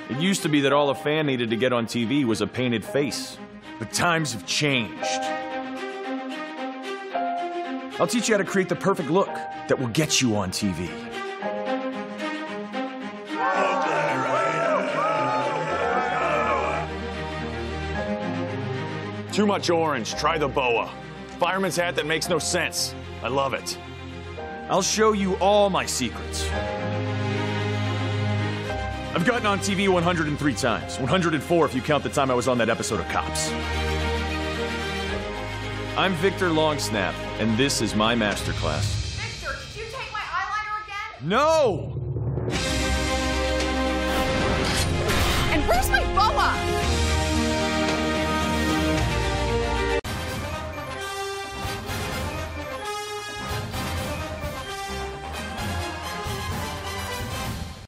It used to be that all a fan needed to get on TV was a painted face. But times have changed. I'll teach you how to create the perfect look that will get you on TV. Too much orange. Try the boa. Fireman's hat that makes no sense. I love it. I'll show you all my secrets. I've gotten on TV 103 times. 104 if you count the time I was on that episode of Cops. I'm Victor Longsnap, and this is my masterclass. Victor, did you take my eyeliner again? No! And where's my boa?